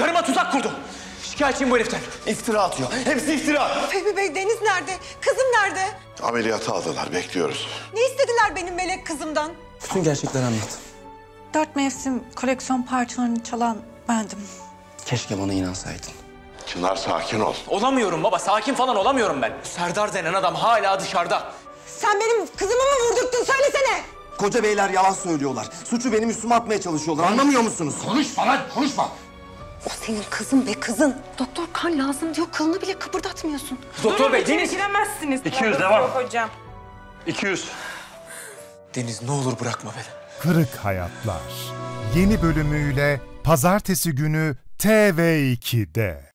Karıma tuzak kurdu. Şikayetçiyim bu heriften. İftira atıyor. Hepsi iftira. Fehmi Bey, Deniz nerede? Kızım nerede? Ameliyata aldılar, bekliyoruz. Ne istediler benim melek kızımdan? Bütün gerçekleri anlat. 4 mevsim koleksiyon parçalarını çalan bendim. Keşke bana inansaydın. Çınar sakin ol. Olamıyorum baba. Sakin falan olamıyorum ben. Serdar denen adam hala dışarıda. Sen benim kızımı mı vurdurttun? Söylesene! Koca beyler yalan söylüyorlar. Suçu benim üstüme atmaya çalışıyorlar. Anlamıyor musunuz? Konuşma lan, konuşma. O senin kızın be kızın. Doktor kan lazım diyor. Kılını bile kıpırdatmıyorsun. Doktor Bey, Deniz. Giremezsiniz. 200 devam. Yok hocam. 200. Deniz ne olur bırakma beni. Kırık Hayatlar yeni bölümüyle Pazartesi günü TV2'de.